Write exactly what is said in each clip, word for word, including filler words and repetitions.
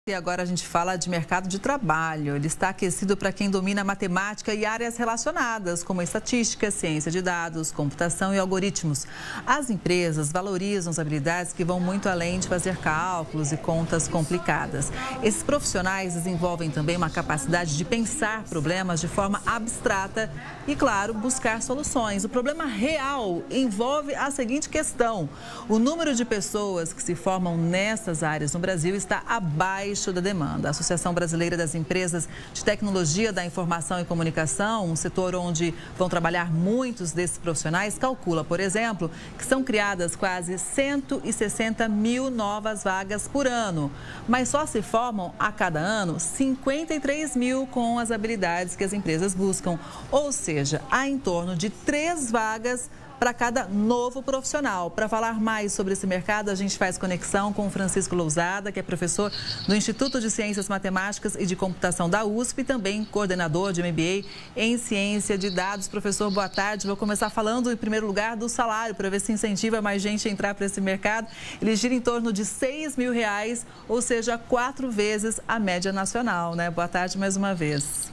E agora a gente fala de mercado de trabalho. Ele está aquecido para quem domina matemática e áreas relacionadas, como estatística, ciência de dados, computação e algoritmos. As empresas valorizam as habilidades que vão muito além de fazer cálculos e contas complicadas. Esses profissionais desenvolvem também uma capacidade de pensar problemas de forma abstrata e, claro, buscar soluções. O problema real envolve a seguinte questão: o número de pessoas que se formam nessas áreas no Brasil está abaixo da demanda. A Associação Brasileira das Empresas de Tecnologia da Informação e Comunicação, um setor onde vão trabalhar muitos desses profissionais, calcula, por exemplo, que são criadas quase cento e sessenta mil novas vagas por ano, mas só se formam a cada ano cinquenta e três mil com as habilidades que as empresas buscam, ou seja, há em torno de três vagas para cada novo profissional. Para falar mais sobre esse mercado, a gente faz conexão com o Francisco Lousada, que é professor do Instituto de Ciências Matemáticas e de Computação da U S P e também coordenador de M B A em Ciência de Dados. Professor, boa tarde. Vou começar falando, em primeiro lugar, do salário, para ver se incentiva mais gente a entrar para esse mercado. Ele gira em torno de seis mil reais, ou seja, quatro vezes a média nacional, né? Boa tarde mais uma vez.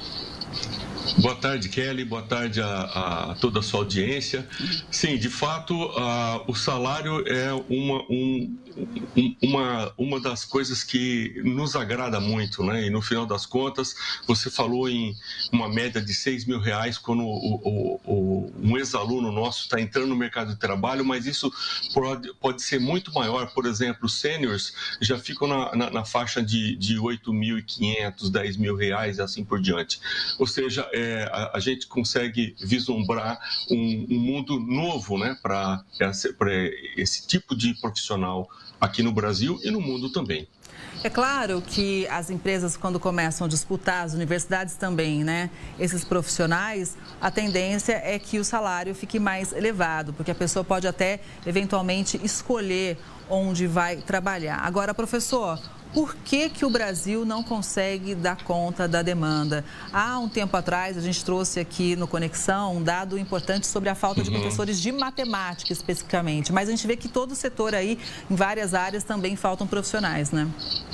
Boa tarde, Kelly. Boa tarde a, a toda a sua audiência. Sim, de fato, a, o salário é uma, um, uma, uma das coisas que nos agrada muito, né? E no final das contas, você falou em uma média de seis mil reais quando o, o, o, um ex-aluno nosso está entrando no mercado de trabalho, mas isso pode, pode ser muito maior. Por exemplo, os sêniors já ficam na, na, na faixa de, de oito mil e quinhentos, dez mil reais e assim por diante. Ou seja, É, a, a gente consegue vislumbrar um, um mundo novo, né, para esse, esse tipo de profissional aqui no Brasil e no mundo também. É claro que as empresas, quando começam a disputar, as universidades também, né, esses profissionais, a tendência é que o salário fique mais elevado, porque a pessoa pode até, eventualmente, escolher onde vai trabalhar. Agora, professor, por que que o Brasil não consegue dar conta da demanda? Há um tempo atrás, a gente trouxe aqui no Conexão um dado importante sobre a falta de uhum. professores de matemática, especificamente. Mas a gente vê que todo o setor aí, em várias áreas, também faltam profissionais, né?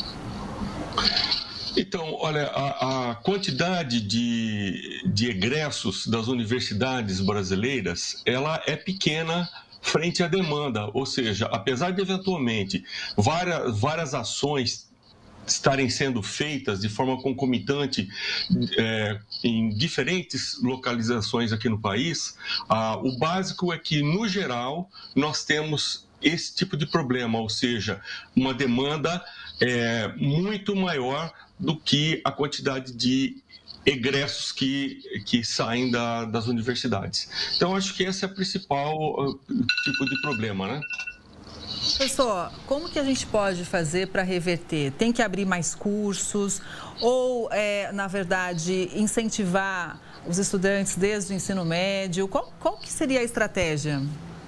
Então, olha, a, a quantidade de, de egressos das universidades brasileiras, ela é pequena frente à demanda. Ou seja, apesar de, eventualmente, várias, várias ações estarem sendo feitas de forma concomitante é, em diferentes localizações aqui no país, ah, o básico é que, no geral, nós temos esse tipo de problema, ou seja, uma demanda é, muito maior do que a quantidade de egressos que, que saem da, das universidades. Então, acho que esse é o principal uh, tipo de problema, né? Professor, como que a gente pode fazer para reverter? Tem que abrir mais cursos ou, é, na verdade, incentivar os estudantes desde o ensino médio? Qual, qual que seria a estratégia?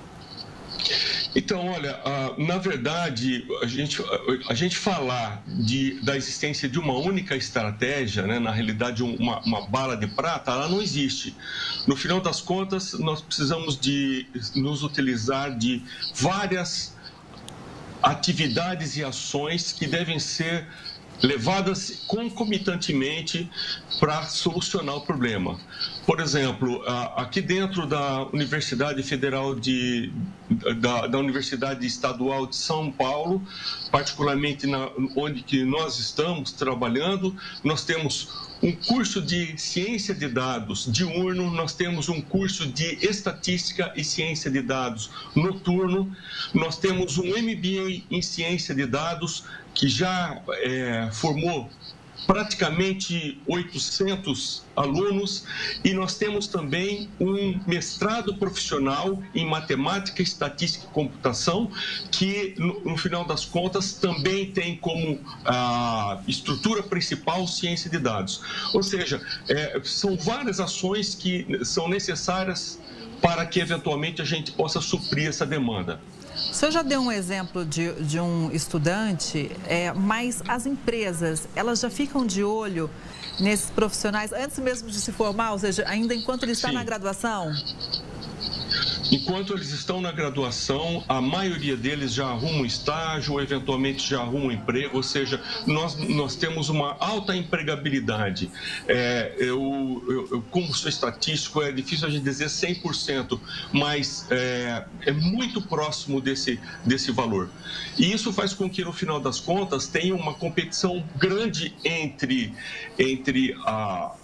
Então, olha, na verdade, a gente, a gente falar de, da existência de uma única estratégia, né, na realidade, uma, uma bala de prata, ela não existe. No final das contas, nós precisamos de nos utilizar de várias atividades e ações que devem ser levadas concomitantemente para solucionar o problema. Por exemplo, aqui dentro da Universidade Federal de, da, da Universidade Estadual de São Paulo, particularmente na, onde que nós estamos trabalhando, nós temos um curso de ciência de dados diurno, nós temos um curso de estatística e ciência de dados noturno, nós temos um M B A em ciência de dados que já é, formou praticamente oitocentos alunos, e nós temos também um mestrado profissional em matemática, estatística e computação, que no, no final das contas também tem como a estrutura principal ciência de dados. Ou seja, é, são várias ações que são necessárias para que eventualmente a gente possa suprir essa demanda. O senhor já deu um exemplo de, de um estudante, é, mas as empresas, elas já ficam de olho nesses profissionais antes mesmo de se formar, ou seja, ainda enquanto ele está Sim. na graduação? Enquanto eles estão na graduação, a maioria deles já arruma um estágio, ou eventualmente já arruma um emprego, ou seja, nós, nós temos uma alta empregabilidade. É, eu, eu, eu, como sou estatístico, é difícil a gente dizer cem por cento, mas é, é muito próximo desse, desse valor. E isso faz com que, no final das contas, tenha uma competição grande entre, entre a,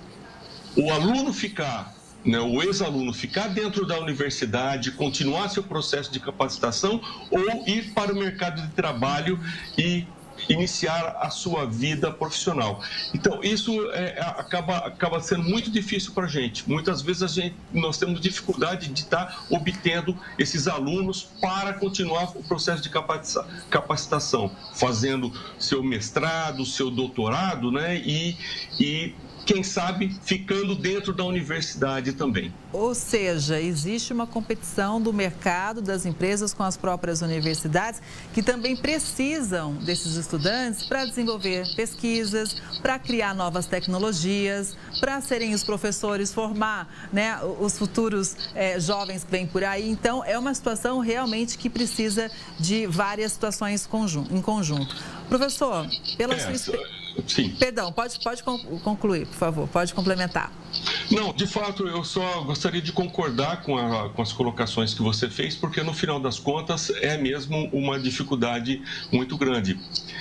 o aluno ficar... Né, o ex-aluno ficar dentro da universidade, continuar seu processo de capacitação ou ir para o mercado de trabalho e iniciar a sua vida profissional. Então, isso é, acaba, acaba sendo muito difícil para a gente. Muitas vezes a gente, nós temos dificuldade de estar obtendo esses alunos para continuar o processo de capacitação, fazendo seu mestrado, seu doutorado, né, e... e quem sabe, ficando dentro da universidade também. Ou seja, existe uma competição do mercado, das empresas com as próprias universidades, que também precisam desses estudantes para desenvolver pesquisas, para criar novas tecnologias, para serem os professores, formar, né, os futuros é, jovens que vêm por aí. Então, é uma situação realmente que precisa de várias situações em conjunto. Professor, pela é, sua experiência... Sim. Perdão, pode, pode concluir, por favor, pode complementar. Não, de fato, eu só gostaria de concordar com, a, com as colocações que você fez, porque no final das contas é mesmo uma dificuldade muito grande.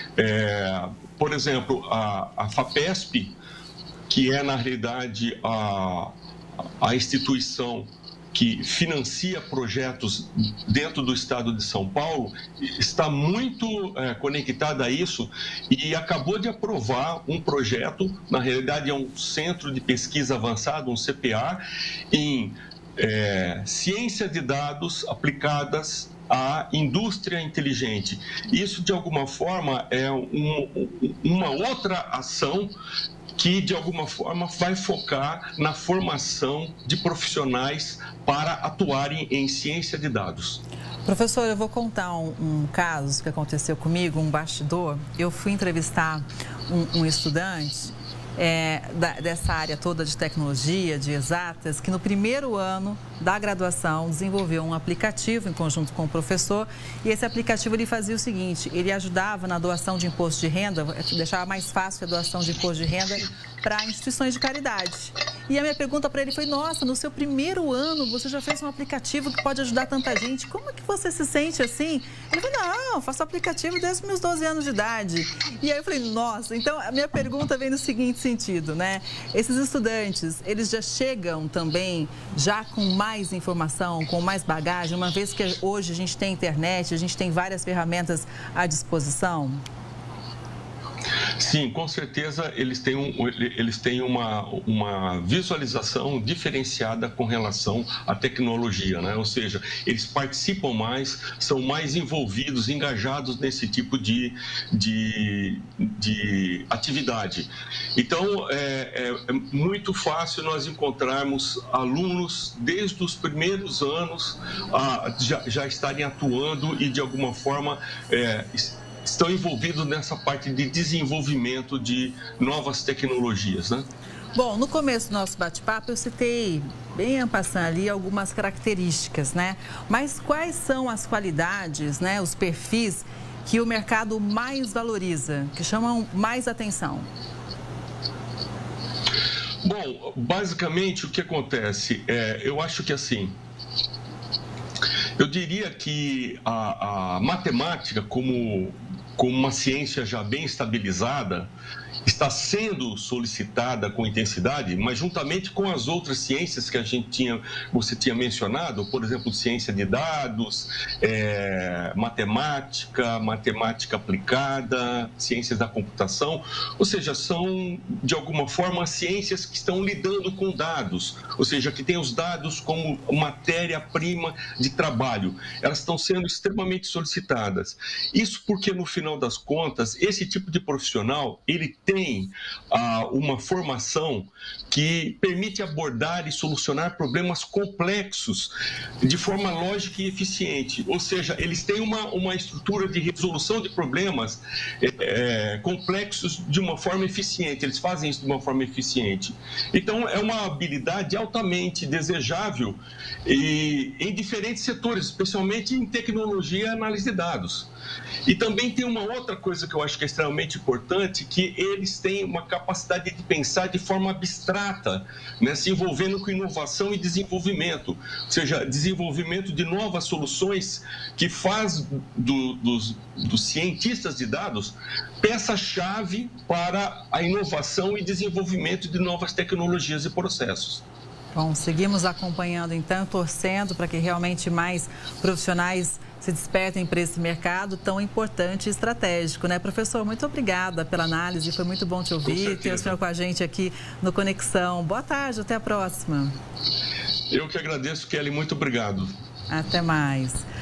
É, por exemplo, a, a FAPESP, que é na realidade a, a instituição que financia projetos dentro do estado de São Paulo, está muito é, conectada a isso e acabou de aprovar um projeto, na realidade é um centro de pesquisa avançado, um C P A, em é, ciência de dados aplicadas à indústria inteligente. Isso, de alguma forma, é um, uma outra ação que, de alguma forma, vai focar na formação de profissionais para atuarem em ciência de dados. Professor, eu vou contar um, um caso que aconteceu comigo, um bastidor. Eu fui entrevistar um, um estudante é, da, dessa área toda de tecnologia, de exatas, que no primeiro ano da graduação desenvolveu um aplicativo em conjunto com o professor, e esse aplicativo ele fazia o seguinte: ele ajudava na doação de imposto de renda, deixava mais fácil a doação de imposto de renda para instituições de caridade. E a minha pergunta para ele foi: nossa, no seu primeiro ano você já fez um aplicativo que pode ajudar tanta gente, como é que você se sente assim? Ele falou: não, eu faço aplicativo desde os meus doze anos de idade. E aí eu falei: nossa, então a minha pergunta vem no seguinte sentido, né? Esses estudantes, eles já chegam também já com mais informação, com mais bagagem, uma vez que hoje a gente tem internet, a gente tem várias ferramentas à disposição? Sim, com certeza eles têm, um, eles têm uma, uma visualização diferenciada com relação à tecnologia, né? Ou seja, eles participam mais, são mais envolvidos, engajados nesse tipo de, de, de atividade. Então, é, é, é muito fácil nós encontrarmos alunos desde os primeiros anos a, já, já estarem atuando e, de alguma forma, é, estão envolvidos nessa parte de desenvolvimento de novas tecnologias, né? Bom, no começo do nosso bate-papo eu citei bem en passant ali algumas características, né? Mas quais são as qualidades, né, os perfis que o mercado mais valoriza, que chamam mais atenção? Bom, basicamente o que acontece é, eu acho que assim, eu diria que a, a matemática como como uma ciência já bem estabilizada, está sendo solicitada com intensidade, mas juntamente com as outras ciências que a gente tinha, você tinha mencionado, por exemplo, ciência de dados, é, matemática, matemática aplicada, ciências da computação, ou seja, são, de alguma forma, ciências que estão lidando com dados, ou seja, que têm os dados como matéria-prima de trabalho. Elas estão sendo extremamente solicitadas. Isso porque, no final final das contas, esse tipo de profissional, ele tem ah, uma formação que permite abordar e solucionar problemas complexos de forma lógica e eficiente. Ou seja, eles têm uma, uma estrutura de resolução de problemas é, complexos de uma forma eficiente. Eles fazem isso de uma forma eficiente. Então, é uma habilidade altamente desejável e, em diferentes setores, especialmente em tecnologia e análise de dados. E também tem uma outra coisa que eu acho que é extremamente importante, que eles têm uma capacidade de pensar de forma abstrata, né, se envolvendo com inovação e desenvolvimento, ou seja, desenvolvimento de novas soluções que faz do, dos, dos cientistas de dados peça-chave para a inovação e desenvolvimento de novas tecnologias e processos. Bom, seguimos acompanhando então, torcendo para que realmente mais profissionais se despertem para esse mercado tão importante e estratégico, né? Professor, muito obrigada pela análise, foi muito bom te ouvir, ter o senhor com a gente aqui no Conexão. Boa tarde, até a próxima. Eu que agradeço, Kelly, muito obrigado. Até mais.